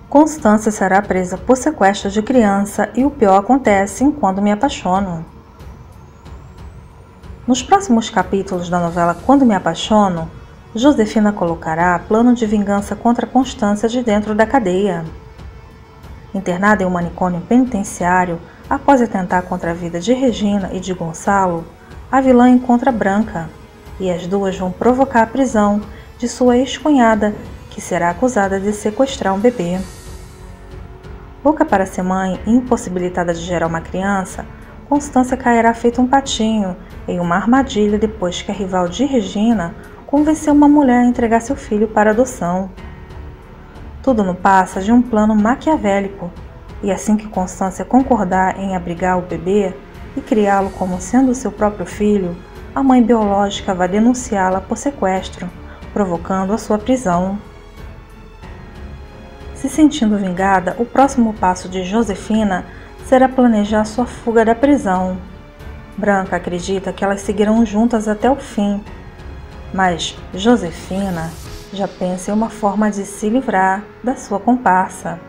Constância será presa por sequestro de criança e o pior acontece em Quando Me Apaixono. Nos próximos capítulos da novela Quando Me Apaixono, Josefina colocará plano de vingança contra Constância de dentro da cadeia. Internada em um manicômio penitenciário, após atentar contra a vida de Regina e de Gonçalo, a vilã encontra Branca, e as duas vão provocar a prisão de sua ex-cunhada, que será acusada de sequestrar um bebê. Louca para ser mãe e impossibilitada de gerar uma criança, Constância cairá feito um patinho em uma armadilha depois que a rival de Regina convenceu uma mulher a entregar seu filho para adoção. Tudo não passa de um plano maquiavélico, e assim que Constância concordar em abrigar o bebê e criá-lo como sendo seu próprio filho, a mãe biológica vai denunciá-la por sequestro, provocando a sua prisão. Se sentindo vingada, o próximo passo de Josefina será planejar sua fuga da prisão. Branca acredita que elas seguirão juntas até o fim, mas Josefina já pensa em uma forma de se livrar da sua comparsa.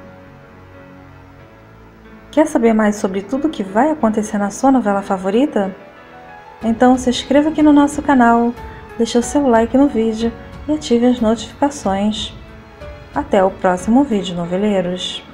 Quer saber mais sobre tudo o que vai acontecer na sua novela favorita? Então se inscreva aqui no nosso canal, deixe o seu like no vídeo e ative as notificações. Até o próximo vídeo, noveleiros!